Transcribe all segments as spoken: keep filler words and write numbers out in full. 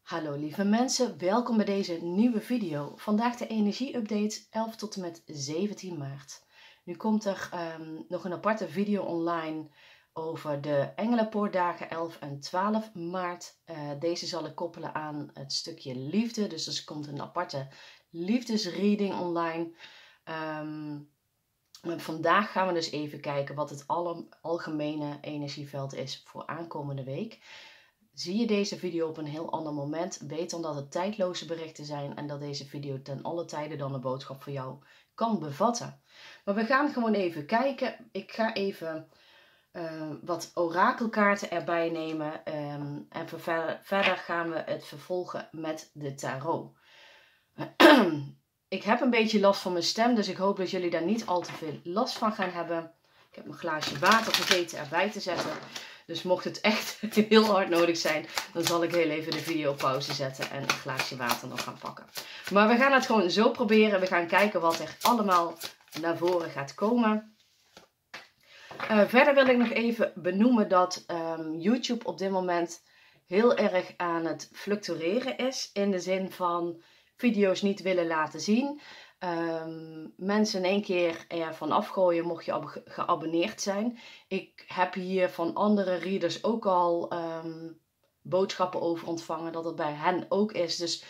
Hallo lieve mensen, welkom bij deze nieuwe video. Vandaag de energie-update elf tot en met zeventien maart. Nu komt er um, nog een aparte video online over de Engelenpoortdagen elf en twaalf maart. Uh, deze zal ik koppelen aan het stukje liefde, dus er komt een aparte liefdesreading online. Um, vandaag gaan we dus even kijken wat het alle, algemene energieveld is voor aankomende week. Zie je deze video op een heel ander moment, weet dan dat het tijdloze berichten zijn en dat deze video ten alle tijde dan een boodschap voor jou kan bevatten. Maar we gaan gewoon even kijken. Ik ga even uh, wat orakelkaarten erbij nemen um, en verder, verder gaan we het vervolgen met de tarot. Ik heb een beetje last van mijn stem, dus ik hoop dat jullie daar niet al te veel last van gaan hebben. Ik heb een glaasje water vergeten erbij te zetten. Dus mocht het echt heel hard nodig zijn, dan zal ik heel even de video op pauze zetten en een glaasje water nog gaan pakken. Maar we gaan het gewoon zo proberen. We gaan kijken wat er allemaal naar voren gaat komen. Uh, verder wil ik nog even benoemen dat um, YouTube op dit moment heel erg aan het fluctueren is. In de zin van video's niet willen laten zien. Um, mensen in één keer ervan afgooien mocht je ab geabonneerd zijn. Ik heb hier van andere readers ook al um, boodschappen over ontvangen dat het bij hen ook is. Dus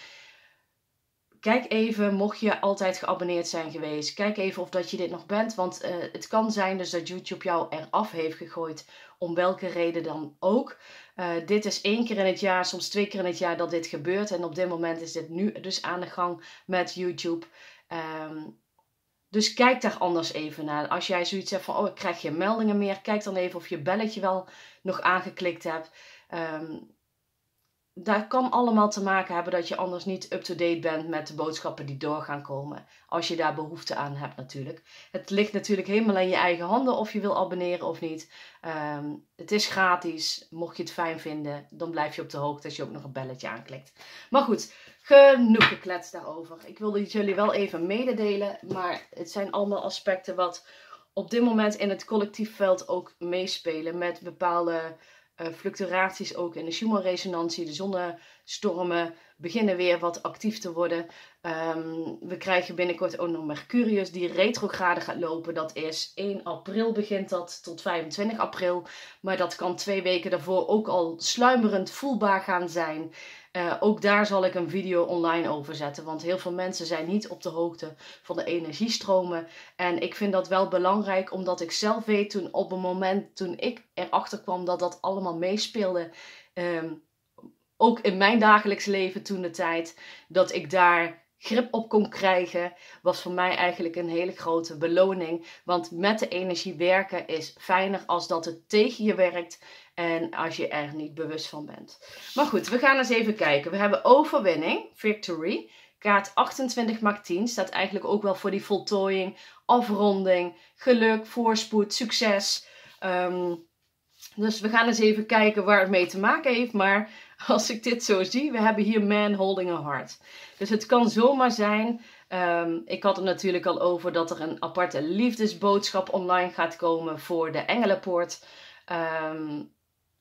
kijk even, mocht je altijd geabonneerd zijn geweest, kijk even of dat je dit nog bent. Want uh, het kan zijn dus dat YouTube jou eraf heeft gegooid, om welke reden dan ook. Uh, dit is één keer in het jaar, soms twee keer in het jaar dat dit gebeurt. En op dit moment is dit nu dus aan de gang met YouTube. Um, dus kijk daar anders even naar. Als jij zoiets hebt van, oh ik krijg geen meldingen meer. Kijk dan even of je belletje wel nog aangeklikt hebt. Um, dat kan allemaal te maken hebben dat je anders niet up-to-date bent met de boodschappen die door gaan komen. Als je daar behoefte aan hebt natuurlijk. Het ligt natuurlijk helemaal in je eigen handen of je wil abonneren of niet. Um, het is gratis. Mocht je het fijn vinden, dan blijf je op de hoogte als je ook nog een belletje aanklikt. Maar goed, genoeg gekletst daarover. Ik wilde het jullie wel even mededelen. Maar het zijn allemaal aspecten wat op dit moment in het collectief veld ook meespelen. Met bepaalde uh, fluctuaties ook in de Schumann-resonantie. De zonnestormen beginnen weer wat actief te worden. Um, we krijgen binnenkort ook nog Mercurius die retrograde gaat lopen. Dat is één april begint dat tot vijfentwintig april. Maar dat kan twee weken daarvoor ook al sluimerend voelbaar gaan zijn. Uh, ook daar zal ik een video online over zetten. Want heel veel mensen zijn niet op de hoogte van de energiestromen. En ik vind dat wel belangrijk. Omdat ik zelf weet toen op een moment toen ik erachter kwam dat dat allemaal meespeelde. Um, ook in mijn dagelijks leven toen de tijd. Dat ik daar grip op kon krijgen. Was voor mij eigenlijk een hele grote beloning. Want met de energie werken is fijner als dat het tegen je werkt. En als je er niet bewust van bent. Maar goed, we gaan eens even kijken. We hebben overwinning, victory. Kaart achtentwintig maakt tien. Staat eigenlijk ook wel voor die voltooiing, afronding, geluk, voorspoed, succes. Um, dus we gaan eens even kijken waar het mee te maken heeft. Maar als ik dit zo zie, we hebben hier man holding a heart. Dus het kan zomaar zijn. Um, ik had het natuurlijk al over dat er een aparte liefdesboodschap online gaat komen voor de Engelenpoort. Um,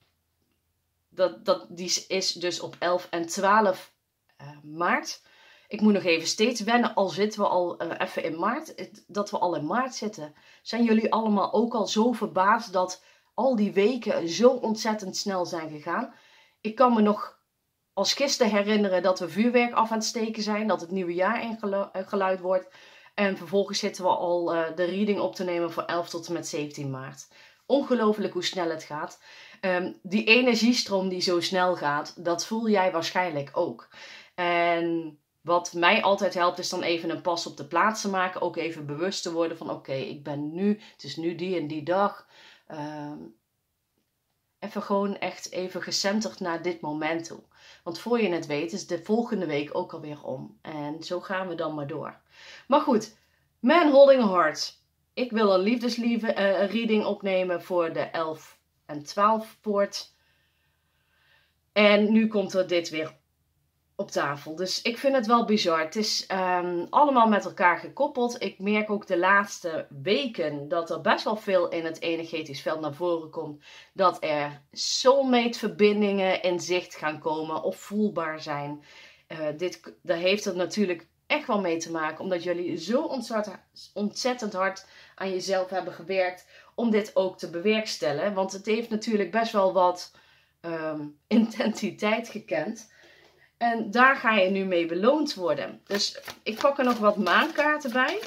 Dat, dat, die is dus op elf en twaalf uh, maart. Ik moet nog even steeds wennen, al zitten we al uh, even in maart. Dat we al in maart zitten. Zijn jullie allemaal ook al zo verbaasd dat al die weken zo ontzettend snel zijn gegaan? Ik kan me nog als gisteren herinneren dat we vuurwerk af aan het steken zijn. Dat het nieuwe jaar ingeluid wordt. En vervolgens zitten we al uh, de reading op te nemen voor elf tot en met zeventien maart. Ongelooflijk hoe snel het gaat. Um, die energiestroom die zo snel gaat, dat voel jij waarschijnlijk ook. En wat mij altijd helpt is dan even een pas op de plaats te maken. Ook even bewust te worden van oké, okay, ik ben nu, het is nu die en die dag. Um, even gewoon echt even gecenterd naar dit moment toe. Want voor je het weet is de volgende week ook alweer om. En zo gaan we dan maar door. Maar goed, man holding a heart. Ik wil een liefdeslieve uh, reading opnemen voor de elf en twaalf poort. En nu komt er dit weer op tafel. Dus ik vind het wel bizar. Het is um, allemaal met elkaar gekoppeld. Ik merk ook de laatste weken dat er best wel veel in het energetisch veld naar voren komt. Dat er soulmate verbindingen in zicht gaan komen of voelbaar zijn. Uh, dit, daar heeft het natuurlijk echt wel mee te maken. Omdat jullie zo ontzettend, ontzettend hard aan jezelf hebben gewerkt om dit ook te bewerkstelligen. Want het heeft natuurlijk best wel wat um, intensiteit gekend. En daar ga je nu mee beloond worden. Dus ik pak er nog wat maankaarten bij.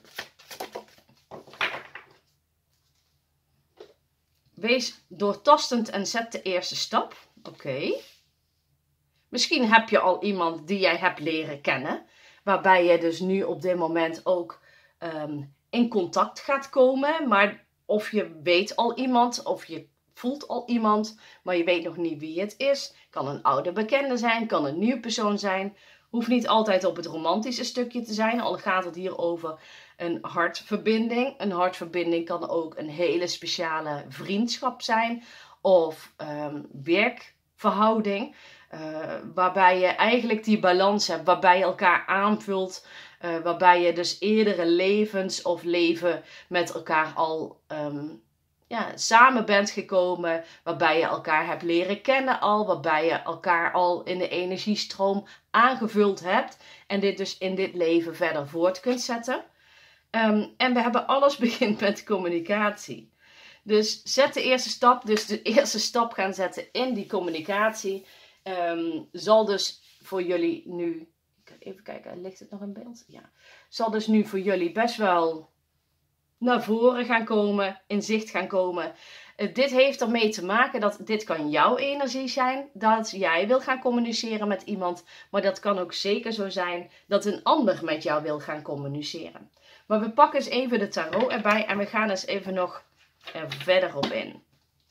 Wees doortastend en zet de eerste stap. Oké. Okay. Misschien heb je al iemand die jij hebt leren kennen. Waarbij je dus nu op dit moment ook um, in contact gaat komen. Maar of je weet al iemand, of je voelt al iemand, maar je weet nog niet wie het is. Kan een oude bekende zijn, kan een nieuwe persoon zijn. Hoeft niet altijd op het romantische stukje te zijn, al gaat het hier over een hartverbinding. Een hartverbinding kan ook een hele speciale vriendschap zijn of um, werkverhouding. Uh, waarbij je eigenlijk die balans hebt, waarbij je elkaar aanvult. Uh, waarbij je dus eerdere levens of leven met elkaar al um, ja, samen bent gekomen. Waarbij je elkaar hebt leren kennen al. Waarbij je elkaar al in de energiestroom aangevuld hebt. En dit dus in dit leven verder voort kunt zetten. Um, en we hebben alles begint met communicatie. Dus zet de eerste stap. Dus de eerste stap gaan zetten in die communicatie. Um, zal dus voor jullie nu... Even kijken, ligt het nog in beeld? Ja. Zal dus nu voor jullie best wel naar voren gaan komen, in zicht gaan komen. Uh, dit heeft ermee te maken dat dit kan jouw energie zijn, dat jij wil gaan communiceren met iemand. Maar dat kan ook zeker zo zijn dat een ander met jou wil gaan communiceren. Maar we pakken eens even de tarot erbij en we gaan eens even nog er verder op in.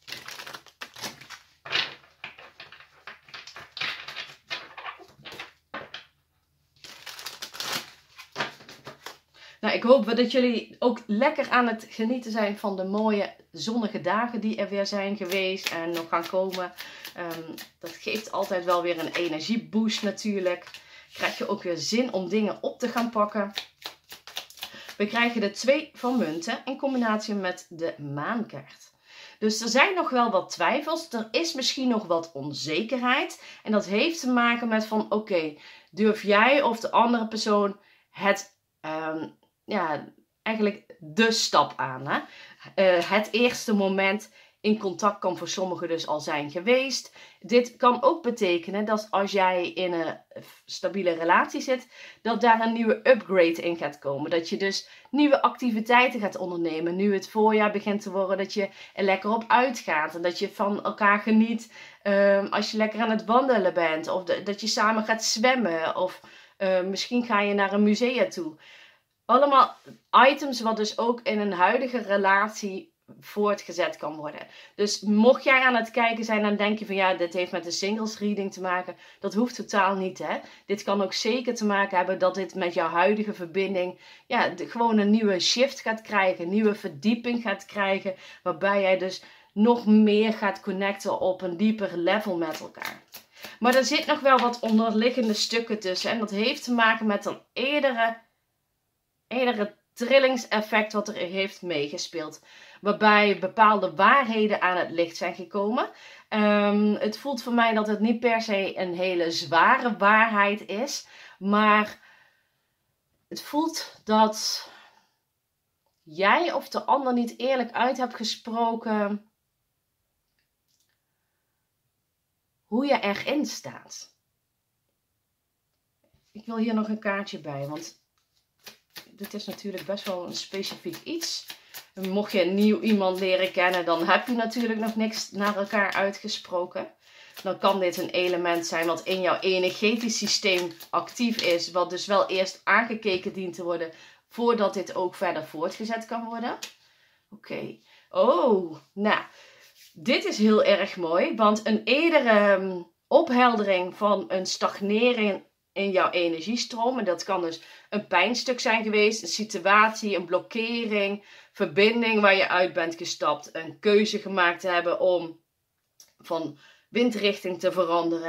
Nou, ik hoop dat jullie ook lekker aan het genieten zijn van de mooie zonnige dagen die er weer zijn geweest en nog gaan komen. Um, dat geeft altijd wel weer een energieboost natuurlijk. Krijg je ook weer zin om dingen op te gaan pakken. We krijgen de twee van munten in combinatie met de maankaart. Dus er zijn nog wel wat twijfels. Er is misschien nog wat onzekerheid. En dat heeft te maken met van oké, okay, durf jij of de andere persoon het... Um, ja, eigenlijk de stap aan. Hè? Uh, het eerste moment in contact kan voor sommigen dus al zijn geweest. Dit kan ook betekenen dat als jij in een stabiele relatie zit, dat daar een nieuwe upgrade in gaat komen. Dat je dus nieuwe activiteiten gaat ondernemen. Nu het voorjaar begint te worden, dat je er lekker op uitgaat. En dat je van elkaar geniet uh, als je lekker aan het wandelen bent. Of de, dat je samen gaat zwemmen. Of uh, misschien ga je naar een museum toe. Allemaal items wat dus ook in een huidige relatie voortgezet kan worden. Dus mocht jij aan het kijken zijn en denk je van ja, dit heeft met de singles reading te maken. Dat hoeft totaal niet, hè. Dit kan ook zeker te maken hebben dat dit met jouw huidige verbinding ja, de, gewoon een nieuwe shift gaat krijgen. Een nieuwe verdieping gaat krijgen. Waarbij jij dus nog meer gaat connecten op een dieper level met elkaar. Maar er zit nog wel wat onderliggende stukken tussen. En dat heeft te maken met een eerdere... Eerdere trillingseffect wat er heeft meegespeeld. Waarbij bepaalde waarheden aan het licht zijn gekomen. Um, het voelt voor mij dat het niet per se een hele zware waarheid is. Maar het voelt dat jij of de ander niet eerlijk uit hebt gesproken hoe je erin staat. Ik wil hier nog een kaartje bij, want... Dit is natuurlijk best wel een specifiek iets. En mocht je een nieuw iemand leren kennen, dan heb je natuurlijk nog niks naar elkaar uitgesproken. Dan kan dit een element zijn wat in jouw energetisch systeem actief is. Wat dus wel eerst aangekeken dient te worden voordat dit ook verder voortgezet kan worden. Oké. Okay. Oh, nou. Dit is heel erg mooi. Want een eerdere um, opheldering van een stagnering in jouw energiestroom. En dat kan dus een pijnstuk zijn geweest, een situatie, een blokkering, verbinding waar je uit bent gestapt. Een keuze gemaakt te hebben om van windrichting te veranderen.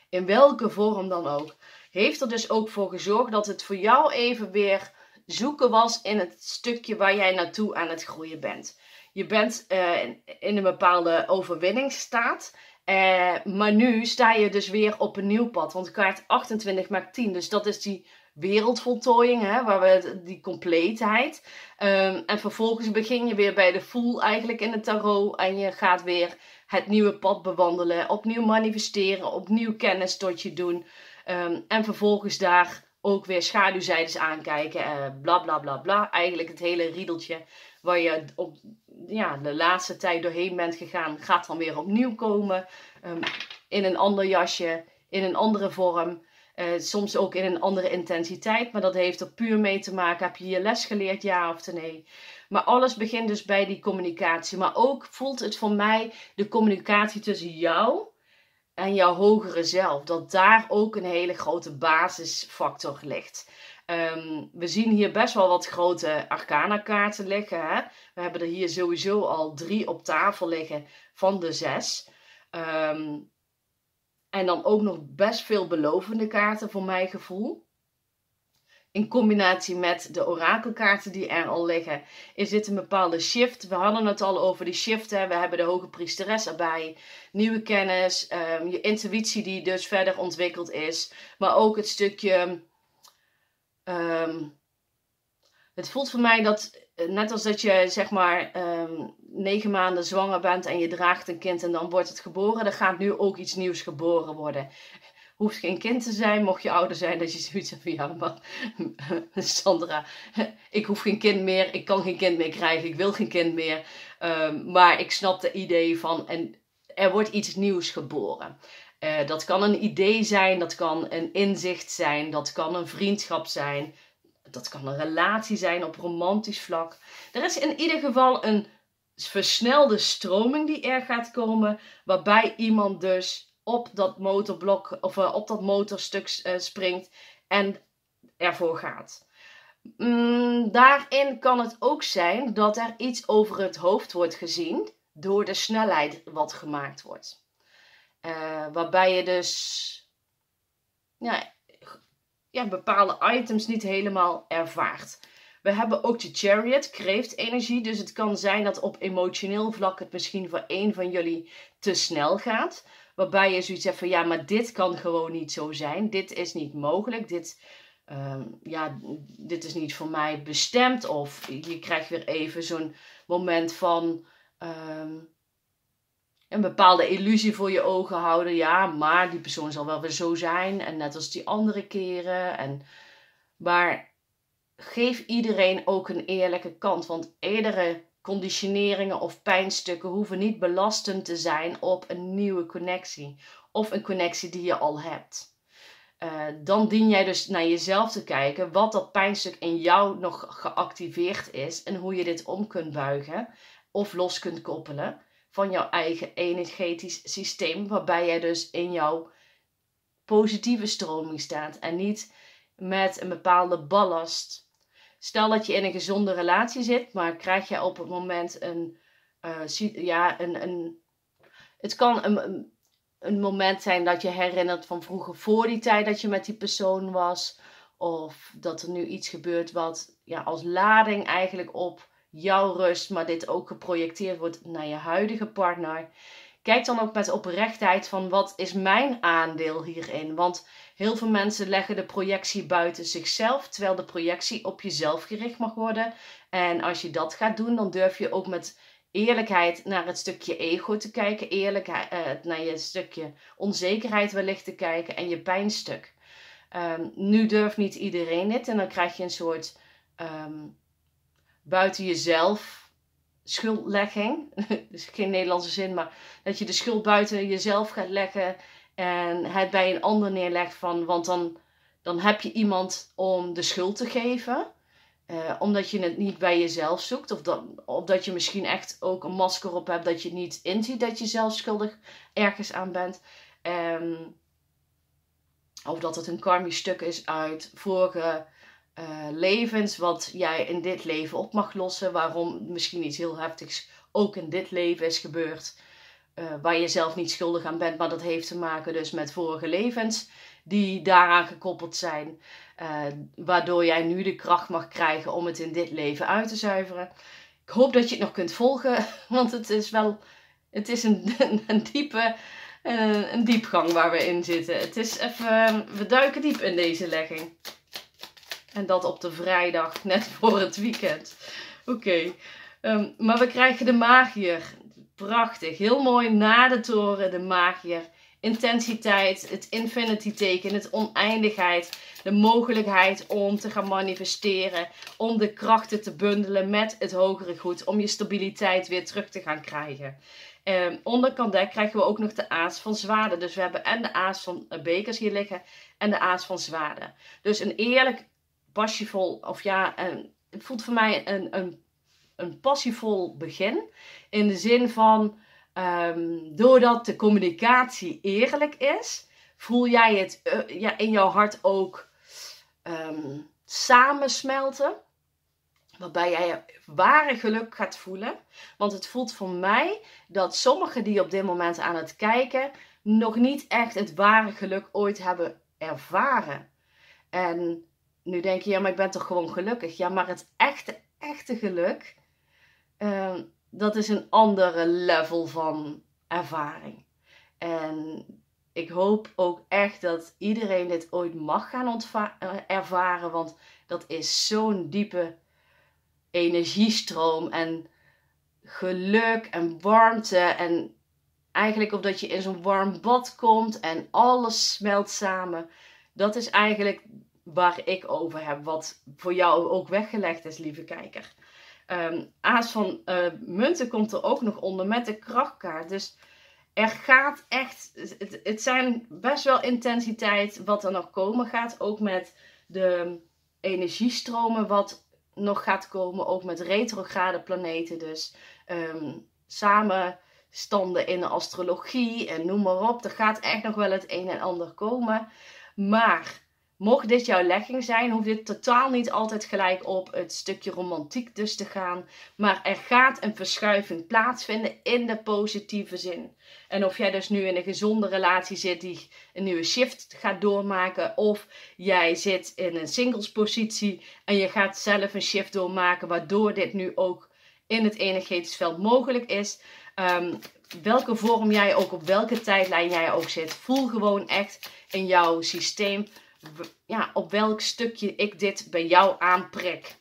in welke vorm dan ook, heeft er dus ook voor gezorgd dat het voor jou even weer zoeken was in het stukje waar jij naartoe aan het groeien bent. Je bent uh, in een bepaalde overwinningsstaat. Uh, maar nu sta je dus weer op een nieuw pad. Want kaart achtentwintig maakt tien. Dus dat is die wereldvoltooiing. Hè, waar we die compleetheid. Um, en vervolgens begin je weer bij de Fool eigenlijk in het tarot. En je gaat weer het nieuwe pad bewandelen. Opnieuw manifesteren. Opnieuw kennis tot je doen. Um, en vervolgens daar ook weer schaduwzijdes aankijken. Uh, bla bla bla bla. Eigenlijk het hele riedeltje waar je op ja, de laatste tijd doorheen bent gegaan, gaat dan weer opnieuw komen. Um, in een ander jasje, in een andere vorm. Uh, soms ook in een andere intensiteit. Maar dat heeft er puur mee te maken. Heb je je les geleerd, ja of nee? Maar alles begint dus bij die communicatie. Maar ook voelt het voor mij de communicatie tussen jou en jouw hogere zelf. Dat daar ook een hele grote basisfactor ligt. Um, we zien hier best wel wat grote arcana kaarten liggen. Hè? We hebben er hier sowieso al drie op tafel liggen van de zes. Um, en dan ook nog best veel belovende kaarten voor mijn gevoel. In combinatie met de orakelkaarten die er al liggen, is dit een bepaalde shift. We hadden het al over die shift. Hè? We hebben de hoge priesteres erbij. Nieuwe kennis. Um, je intuïtie die dus verder ontwikkeld is. Maar ook het stukje... Um, het voelt voor mij dat, net als dat je zeg maar um, negen maanden zwanger bent en je draagt een kind en dan wordt het geboren. Er gaat nu ook iets nieuws geboren worden. Hoeft geen kind te zijn, mocht je ouder zijn, dat je zoiets hebt van ja, maar Sandra, ik hoef geen kind meer, ik kan geen kind meer krijgen, ik wil geen kind meer. Um, maar ik snap de idee van, en er wordt iets nieuws geboren. Uh, dat kan een idee zijn, dat kan een inzicht zijn, dat kan een vriendschap zijn, dat kan een relatie zijn op romantisch vlak. Er is in ieder geval een versnelde stroming die er gaat komen, waarbij iemand dus op dat motorblok of uh, op dat motorstuk uh, springt en ervoor gaat. Mm, daarin kan het ook zijn dat er iets over het hoofd wordt gezien door de snelheid wat gemaakt wordt. Uh, waarbij je dus ja, ja, bepaalde items niet helemaal ervaart. We hebben ook de Chariot, kreeftenergie. Dus het kan zijn dat op emotioneel vlak het misschien voor één van jullie te snel gaat. Waarbij je zoiets hebt van ja, maar dit kan gewoon niet zo zijn. Dit is niet mogelijk. Dit, um, ja, dit is niet voor mij bestemd. Of je krijgt weer even zo'n moment van... Um, een bepaalde illusie voor je ogen houden. Ja, maar die persoon zal wel weer zo zijn. En net als die andere keren. En, maar geef iedereen ook een eerlijke kant. Want eerdere conditioneringen of pijnstukken hoeven niet belastend te zijn op een nieuwe connectie. Of een connectie die je al hebt. Uh, dan dien jij dus naar jezelf te kijken. Wat dat pijnstuk in jou nog geactiveerd is. En hoe je dit om kunt buigen. Of los kunt koppelen. Van jouw eigen energetisch systeem. Waarbij jij dus in jouw positieve stroming staat. En niet met een bepaalde ballast. Stel dat je in een gezonde relatie zit. Maar krijg je op het moment een... Uh, ja, een, een het kan een, een, een moment zijn dat je herinnert van vroeger. Voor die tijd dat je met die persoon was. Of dat er nu iets gebeurt wat ja, als lading eigenlijk op... jouw rust, maar dit ook geprojecteerd wordt naar je huidige partner. Kijk dan ook met oprechtheid van wat is mijn aandeel hierin? Want heel veel mensen leggen de projectie buiten zichzelf, terwijl de projectie op jezelf gericht mag worden. En als je dat gaat doen, dan durf je ook met eerlijkheid naar het stukje ego te kijken, eerlijkheid uh, naar je stukje onzekerheid wellicht te kijken en je pijnstuk. Um, nu durft niet iedereen dit en dan krijg je een soort... Um, buiten jezelf schuldlegging. Dus geen Nederlandse zin, maar dat je de schuld buiten jezelf gaat leggen en het bij een ander neerlegt van, want dan, dan heb je iemand om de schuld te geven. Uh, omdat je het niet bij jezelf zoekt. Of dat, of dat je misschien echt ook een masker op hebt dat je niet inziet dat je zelf schuldig ergens aan bent. Um, of dat het een karmisch stuk is uit vorige Uh, levens wat jij in dit leven op mag lossen. Waarom misschien iets heel heftigs ook in dit leven is gebeurd. uh, waar je zelf niet schuldig aan bent. Maar dat heeft te maken dus met vorige levens die daaraan gekoppeld zijn. Uh, waardoor jij nu de kracht mag krijgen om het in dit leven uit te zuiveren. Ik hoop dat je het nog kunt volgen. Want het is wel het is een, een, een diepe uh, een diepgang waar we in zitten. Het is even, we duiken diep in deze legging. En dat op de vrijdag, net voor het weekend. Oké. Okay. Um, maar we krijgen de magier. Prachtig. Heel mooi na de toren, de magier. Intensiteit, het infinity teken, het oneindigheid. De mogelijkheid om te gaan manifesteren. Om de krachten te bundelen met het hogere goed. Om je stabiliteit weer terug te gaan krijgen. Um, onderkant dek krijgen we ook nog de aas van zwaarden. Dus we hebben en de aas van bekers hier liggen. En de aas van zwaarden. Dus een eerlijk, passievol, of ja, een, het voelt voor mij een, een, een passievol begin. In de zin van, um, doordat de communicatie eerlijk is, voel jij het uh, ja, in jouw hart ook um, samensmelten. Waarbij jij je ware geluk gaat voelen. Want het voelt voor mij dat sommigen die op dit moment aan het kijken nog niet echt het ware geluk ooit hebben ervaren. En nu denk je, ja, maar ik ben toch gewoon gelukkig. Ja, maar het echte, echte geluk, uh, dat is een andere level van ervaring. En ik hoop ook echt dat iedereen dit ooit mag gaan ontva- uh, ervaren. Want dat is zo'n diepe energiestroom en geluk en warmte. En eigenlijk of dat je in zo'n warm bad komt en alles smelt samen. Dat is eigenlijk waar ik over heb, wat voor jou ook weggelegd is, lieve kijker. Um, Aas van uh, munten komt er ook nog onder met de krachtkaart. Dus er gaat echt, het, het zijn best wel intensiteit wat er nog komen gaat. Ook met de energiestromen wat nog gaat komen. Ook met retrograde planeten. Dus um, samenstanden in de astrologie en noem maar op. Er gaat echt nog wel het een en ander komen. Maar mocht dit jouw legging zijn, hoeft dit totaal niet altijd gelijk op het stukje romantiek dus te gaan. Maar er gaat een verschuiving plaatsvinden in de positieve zin. En of jij dus nu in een gezonde relatie zit die een nieuwe shift gaat doormaken. Of jij zit in een singlespositie en je gaat zelf een shift doormaken. Waardoor dit nu ook in het energetisch veld mogelijk is. Um, welke vorm jij ook, op welke tijdlijn jij ook zit. Voel gewoon echt in jouw systeem, ja, op welk stukje ik dit bij jou aanprik.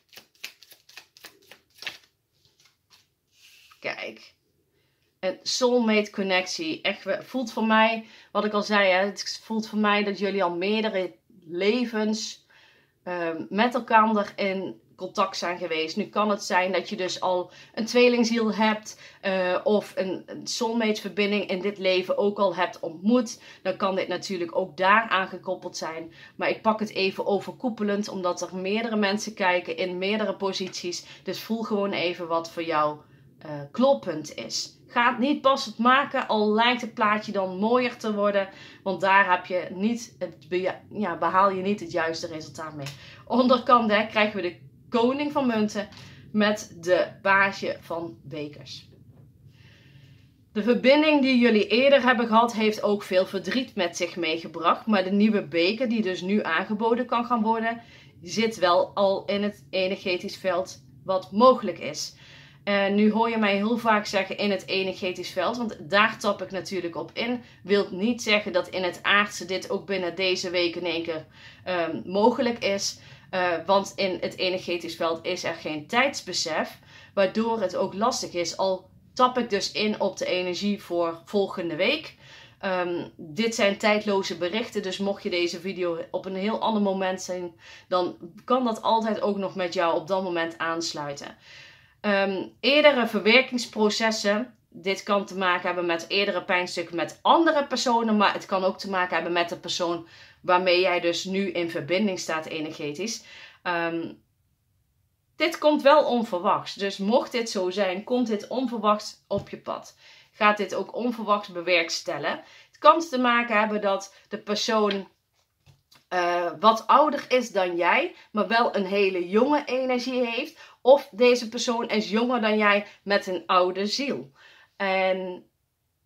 Kijk. Een soulmate connectie. Echt, voelt voor mij, wat ik al zei, hè, het voelt voor mij dat jullie al meerdere levens uh, met elkaar in contact zijn geweest. Nu kan het zijn dat je dus al een tweelingziel hebt uh, of een, een soulmate verbinding in dit leven ook al hebt ontmoet. Dan kan dit natuurlijk ook daar aangekoppeld zijn. Maar ik pak het even overkoepelend omdat er meerdere mensen kijken in meerdere posities. Dus voel gewoon even wat voor jou uh, kloppend is. Ga het niet passend maken, al lijkt het plaatje dan mooier te worden. Want daar heb je niet het be- ja, behaal je niet het juiste resultaat mee. Onderkant hè, krijgen we de koning van munten met de paasje van bekers. De verbinding die jullie eerder hebben gehad heeft ook veel verdriet met zich meegebracht. Maar de nieuwe beker die dus nu aangeboden kan gaan worden, zit wel al in het energetisch veld wat mogelijk is. En nu hoor je mij heel vaak zeggen in het energetisch veld, want daar tap ik natuurlijk op in. Wilt niet zeggen dat in het aardse dit ook binnen deze week in één keer um, mogelijk is. Uh, want in het energetisch veld is er geen tijdsbesef, waardoor het ook lastig is. Al tap ik dus in op de energie voor volgende week. Um, dit zijn tijdloze berichten, dus mocht je deze video op een heel ander moment zien, dan kan dat altijd ook nog met jou op dat moment aansluiten. Um, eerdere verwerkingsprocessen, dit kan te maken hebben met eerdere pijnstukken met andere personen, maar het kan ook te maken hebben met de persoon waarmee jij dus nu in verbinding staat energetisch. Um, dit komt wel onverwachts, dus mocht dit zo zijn, komt dit onverwachts op je pad. Gaat dit ook onverwachts bewerkstelligen. Het kan te maken hebben dat de persoon uh, wat ouder is dan jij, maar wel een hele jonge energie heeft. Of deze persoon is jonger dan jij met een oude ziel. En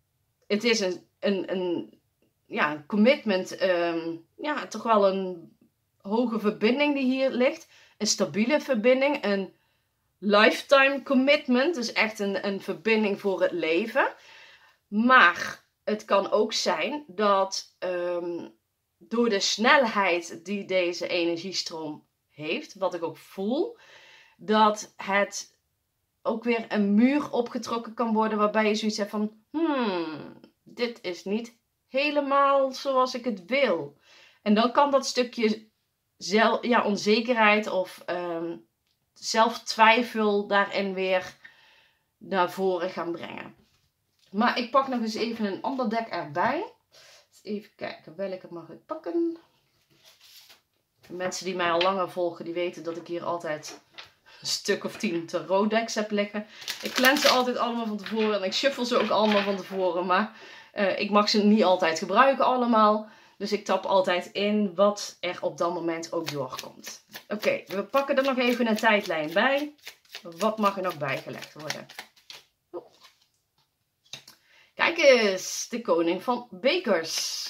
het is een, een, een, ja, een commitment, um, ja, toch wel een hoge verbinding die hier ligt. Een stabiele verbinding, een lifetime commitment, dus echt een, een verbinding voor het leven. Maar het kan ook zijn dat um, door de snelheid die deze energiestroom heeft, wat ik ook voel, dat het ook weer een muur opgetrokken kan worden waarbij je zoiets hebt van, hmm, dit is niet helemaal zoals ik het wil. En dan kan dat stukje zelf, ja, onzekerheid of um, zelftwijfel daarin weer naar voren gaan brengen. Maar ik pak nog eens even een ander dek erbij. Even kijken welke mag ik pakken. De mensen die mij al langer volgen, die weten dat ik hier altijd een stuk of tien tarot decks heb liggen. Ik cleanse ze altijd allemaal van tevoren en ik shuffle ze ook allemaal van tevoren. Maar uh, ik mag ze niet altijd gebruiken allemaal. Dus ik tap altijd in wat er op dat moment ook doorkomt. Oké, okay, we pakken er nog even een tijdlijn bij. Wat mag er nog bijgelegd worden? Oh. Kijk eens, de koning van bekers.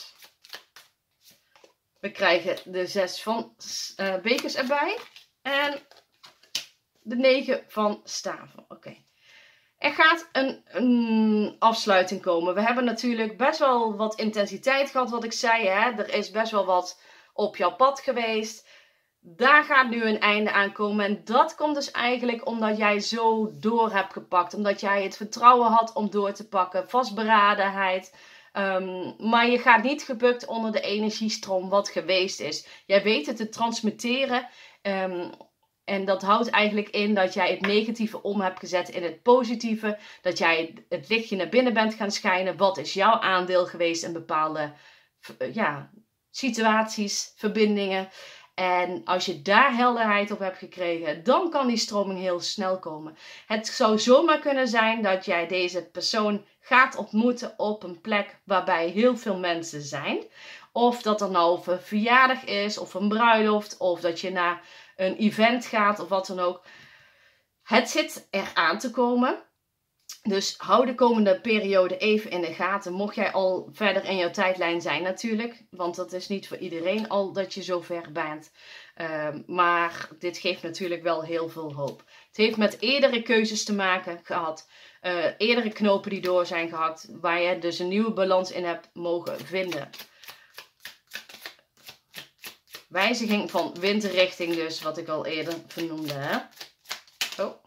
We krijgen de zes van uh, bekers erbij. En de negen van staven. Oké. Okay. Er gaat een, een afsluiting komen. We hebben natuurlijk best wel wat intensiteit gehad, wat ik zei. Hè? Er is best wel wat op jouw pad geweest. Daar gaat nu een einde aan komen. En dat komt dus eigenlijk omdat jij zo door hebt gepakt. Omdat jij het vertrouwen had om door te pakken. Vastberadenheid. Um, maar je gaat niet gebukt onder de energiestroom wat geweest is. Jij weet het te transmitteren. Um, En dat houdt eigenlijk in dat jij het negatieve om hebt gezet in het positieve. Dat jij het lichtje naar binnen bent gaan schijnen. Wat is jouw aandeel geweest in bepaalde ja, situaties, verbindingen. En als je daar helderheid op hebt gekregen, dan kan die stroming heel snel komen. Het zou zomaar kunnen zijn dat jij deze persoon gaat ontmoeten op een plek waarbij heel veel mensen zijn. Of dat er nou een verjaardag is, of een bruiloft, of dat je naar een event gaat of wat dan ook. Het zit er aan te komen. Dus hou de komende periode even in de gaten. Mocht jij al verder in jouw tijdlijn zijn natuurlijk. Want dat is niet voor iedereen al dat je zo ver bent. Uh, maar dit geeft natuurlijk wel heel veel hoop. Het heeft met eerdere keuzes te maken gehad. Uh, eerdere knopen die door zijn gehakt. Waar je dus een nieuwe balans in hebt mogen vinden. Wijziging van windrichting dus, wat ik al eerder vernoemde. Hè? Oh. Oké,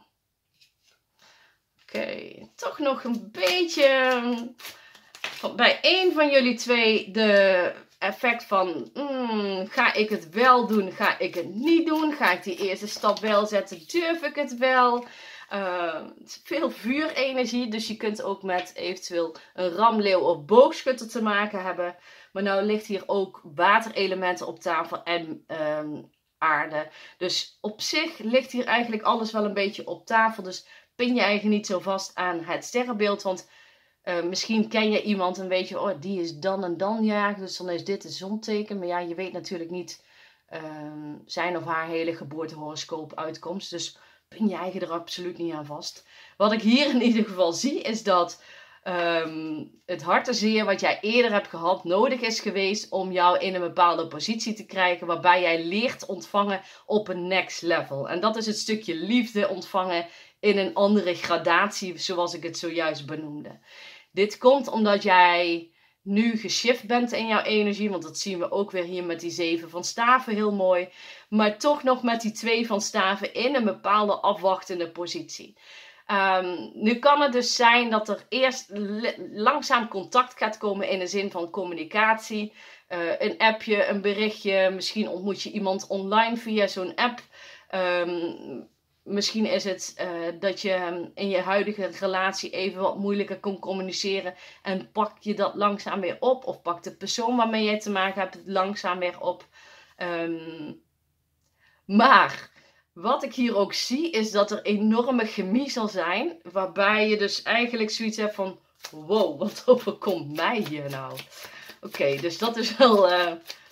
okay. Toch nog een beetje van, bij één van jullie twee de effect van, mm, ga ik het wel doen, ga ik het niet doen, ga ik die eerste stap wel zetten, durf ik het wel. Uh, veel vuurenergie, dus je kunt ook met eventueel een ramleeuw of boogschutter te maken hebben. Maar nou ligt hier ook waterelementen op tafel en um, aarde. Dus op zich ligt hier eigenlijk alles wel een beetje op tafel. Dus pin je eigenlijk niet zo vast aan het sterrenbeeld. Want uh, misschien ken je iemand en weet je, oh die is dan en dan jarig. Dus dan is dit een zonteken. Maar ja, je weet natuurlijk niet um, zijn of haar hele geboortehoroscoop uitkomst. Dus pin je eigen er absoluut niet aan vast. Wat ik hier in ieder geval zie is dat Um, het hartenzeer wat jij eerder hebt gehad nodig is geweest om jou in een bepaalde positie te krijgen waarbij jij leert ontvangen op een next level. En dat is het stukje liefde ontvangen in een andere gradatie zoals ik het zojuist benoemde. Dit komt omdat jij nu geshift bent in jouw energie, want dat zien we ook weer hier met die zeven van staven heel mooi. Maar toch nog met die twee van staven in een bepaalde afwachtende positie. Um, nu kan het dus zijn dat er eerst langzaam contact gaat komen in de zin van communicatie. Uh, een appje, een berichtje, misschien ontmoet je iemand online via zo'n app. Um, misschien is het uh, dat je in je huidige relatie even wat moeilijker kon communiceren. En pak je dat langzaam weer op. Of pak de persoon waarmee je te maken hebt het langzaam weer op. Um, maar wat ik hier ook zie is dat er enorme chemie zal zijn. Waarbij je dus eigenlijk zoiets hebt van, wow, wat overkomt mij hier nou? Oké, okay, dus dat is wel, uh,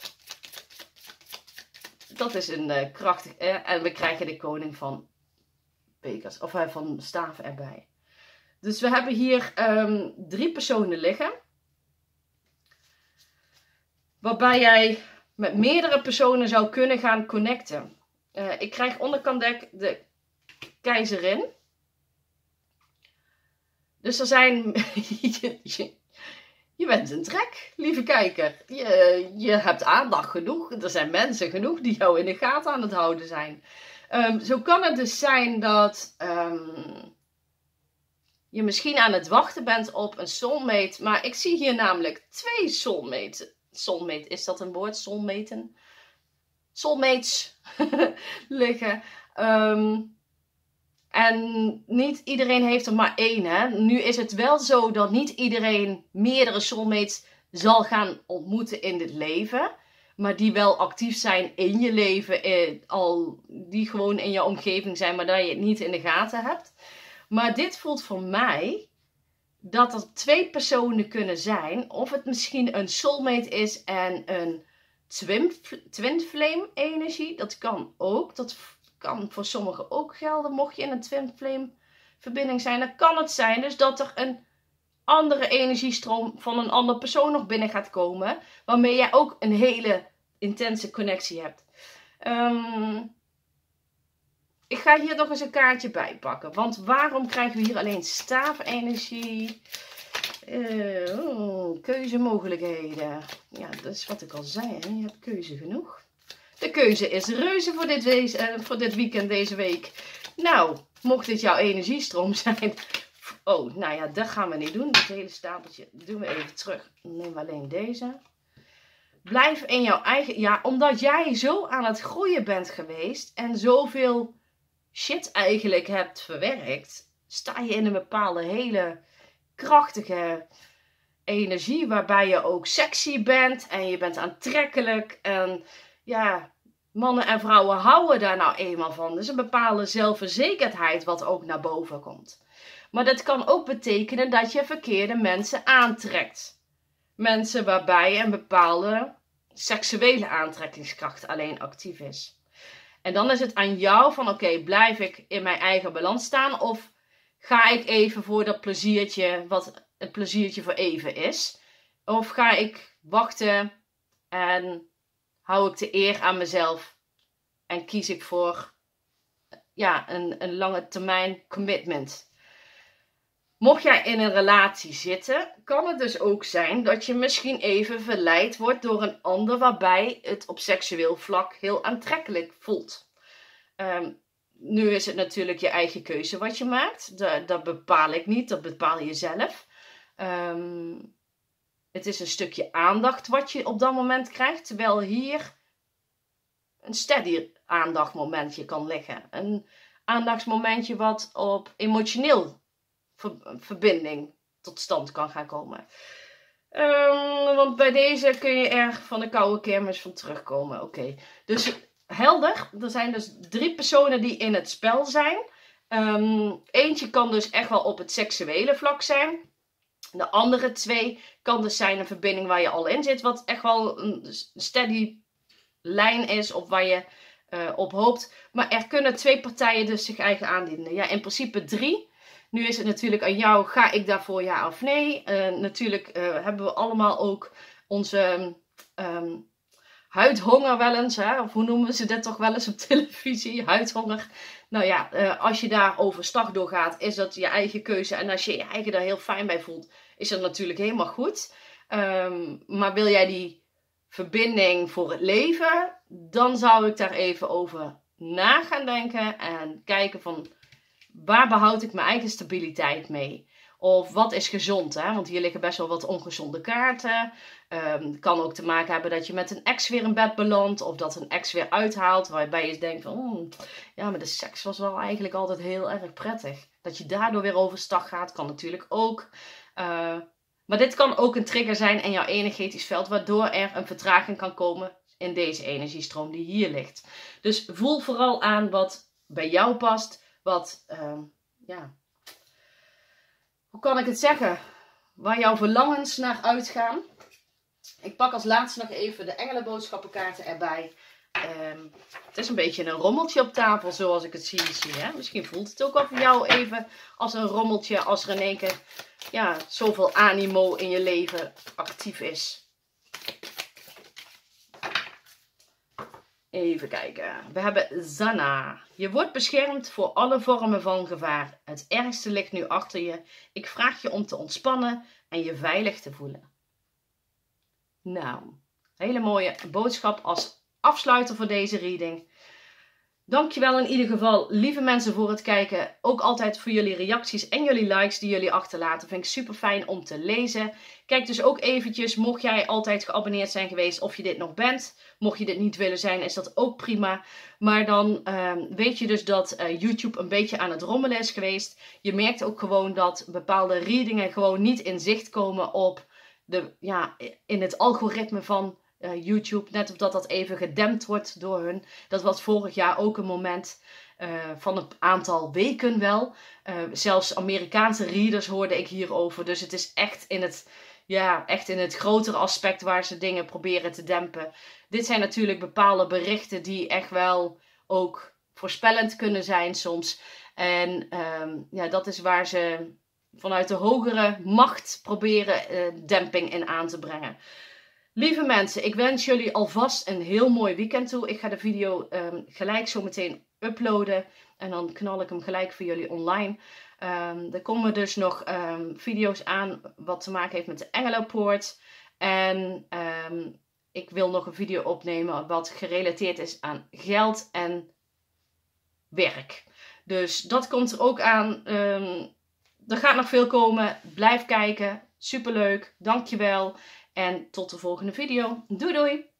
dat is een uh, krachtig, uh, en we krijgen de koning van bekers, of uh, van staven erbij. Dus we hebben hier um, drie personen liggen. waarbij jij met meerdere personen zou kunnen gaan connecten. Uh, ik krijg onderkant dek de keizerin. Dus er zijn... je, je, je bent een trek, lieve kijker. Je, je hebt aandacht genoeg. Er zijn mensen genoeg die jou in de gaten aan het houden zijn. Um, zo kan het dus zijn dat um, je misschien aan het wachten bent op een soulmate. Maar ik zie hier namelijk twee soulmates. Soulmate, is dat een woord? Soulmaten? Soulmates liggen. Um, en niet iedereen heeft er maar één. Hè? Nu is het wel zo dat niet iedereen meerdere soulmates zal gaan ontmoeten in dit leven. Maar die wel actief zijn in je leven. Eh, al die gewoon in je omgeving zijn, maar dat je het niet in de gaten hebt. Maar dit voelt voor mij dat er twee personen kunnen zijn. Of het misschien een soulmate is en een twin, twin flame energie. Dat kan ook. Dat kan voor sommigen ook gelden. Mocht je in een twin flame verbinding zijn, dan kan het zijn dus dat er een andere energiestroom van een andere persoon nog binnen gaat komen. Waarmee jij ook een hele intense connectie hebt. Um, ik ga hier nog eens een kaartje bij pakken. Want waarom krijgen we hier alleen staafenergie? Uh, oh, keuzemogelijkheden. Ja, dat is wat ik al zei. Hè? Je hebt keuze genoeg. De keuze is reuze voor dit, wees, uh, voor dit weekend, deze week. Nou, mocht dit jouw energiestroom zijn. Oh, nou ja, dat gaan we niet doen. Het hele stapeltje doen we even terug. Neem alleen deze. Blijf in jouw eigen... Ja, omdat jij zo aan het groeien bent geweest. En zoveel shit eigenlijk hebt verwerkt. Sta je in een bepaalde hele krachtige energie. Waarbij je ook sexy bent. En je bent aantrekkelijk. En ja... Mannen en vrouwen houden daar nou eenmaal van. Dus een bepaalde zelfverzekerdheid wat ook naar boven komt. Maar dat kan ook betekenen dat je verkeerde mensen aantrekt. Mensen waarbij een bepaalde seksuele aantrekkingskracht alleen actief is. En dan is het aan jou van oké, okay, blijf ik in mijn eigen balans staan? Of ga ik even voor dat pleziertje, wat het pleziertje voor even is? Of ga ik wachten en... hou ik de eer aan mezelf en kies ik voor ja, een, een lange termijn commitment. Mocht jij in een relatie zitten, kan het dus ook zijn dat je misschien even verleid wordt door een ander waarbij het op seksueel vlak heel aantrekkelijk voelt. Um, nu is het natuurlijk je eigen keuze wat je maakt. Dat, dat bepaal ik niet, dat bepaal je zelf. Um, Het is een stukje aandacht wat je op dat moment krijgt. Terwijl hier een steady aandachtmomentje kan liggen. Een aandachtsmomentje wat op emotioneel ver verbinding tot stand kan gaan komen. Um, want bij deze kun je er van de koude kermis van terugkomen. Oké, okay. Dus helder. Er zijn dus drie personen die in het spel zijn. Um, eentje kan dus echt wel op het seksuele vlak zijn. De andere twee kan dus zijn een verbinding waar je al in zit. Wat echt wel een steady lijn is of waar je uh, op hoopt. Maar er kunnen twee partijen dus zich eigen aandienen. Ja, in principe drie. Nu is het natuurlijk aan jou, ga ik daarvoor ja of nee? Uh, natuurlijk uh, hebben we allemaal ook onze um, huidhonger wel eens. Hè? Of hoe noemen ze dat toch wel eens op televisie? Huidhonger. Nou ja, uh, als je daar overstag door gaat, is dat je eigen keuze. En als je je eigen daar heel fijn bij voelt, is dat natuurlijk helemaal goed. Um, maar wil jij die verbinding voor het leven, dan zou ik daar even over na gaan denken. En kijken van, waar behoud ik mijn eigen stabiliteit mee? Of wat is gezond? Hè? Want hier liggen best wel wat ongezonde kaarten. Het um, kan ook te maken hebben dat je met een ex weer in bed belandt. Of dat een ex weer uithaalt. Waarbij je denkt van, oh, ja, maar de seks was wel eigenlijk altijd heel erg prettig. Dat je daardoor weer overstag gaat, kan natuurlijk ook. Uh, maar dit kan ook een trigger zijn in jouw energetisch veld. Waardoor er een vertraging kan komen in deze energiestroom die hier ligt. Dus voel vooral aan wat bij jou past. Wat, uh, ja... Hoe kan ik het zeggen? Waar jouw verlangens naar uitgaan. Ik pak als laatste nog even de engelenboodschappenkaarten erbij. Um, het is een beetje een rommeltje op tafel zoals ik het zie. zie hè? Misschien voelt het ook wel voor jou even als een rommeltje. Als er in één keer ja, zoveel animo in je leven actief is. Even kijken. We hebben Zanna. Je wordt beschermd voor alle vormen van gevaar. Het ergste ligt nu achter je. Ik vraag je om te ontspannen en je veilig te voelen. Nou, hele mooie boodschap als afsluiter voor deze reading. Dankjewel in ieder geval, lieve mensen, voor het kijken. Ook altijd voor jullie reacties en jullie likes die jullie achterlaten. Vind ik super fijn om te lezen. Kijk dus ook eventjes, mocht jij altijd geabonneerd zijn geweest, of je dit nog bent. Mocht je dit niet willen zijn, is dat ook prima. Maar dan uh, weet je dus dat uh, YouTube een beetje aan het rommelen is geweest. Je merkt ook gewoon dat bepaalde readingen gewoon niet in zicht komen op de, ja, in het algoritme van Uh, YouTube, net of dat dat even gedempt wordt door hun. Dat was vorig jaar ook een moment uh, van een aantal weken wel. Uh, zelfs Amerikaanse readers hoorde ik hierover. Dus het is echt in het, ja, echt in het grotere aspect waar ze dingen proberen te dempen. Dit zijn natuurlijk bepaalde berichten die echt wel ook voorspellend kunnen zijn soms. En um, ja, dat is waar ze vanuit de hogere macht proberen uh, demping in aan te brengen. Lieve mensen, ik wens jullie alvast een heel mooi weekend toe. Ik ga de video um, gelijk zo meteen uploaden. En dan knal ik hem gelijk voor jullie online. Um, er komen dus nog um, video's aan wat te maken heeft met de Engelenpoort. En um, ik wil nog een video opnemen wat gerelateerd is aan geld en werk. Dus dat komt er ook aan. Um, er gaat nog veel komen. Blijf kijken. Superleuk. Dankjewel. En tot de volgende video. Doei doei!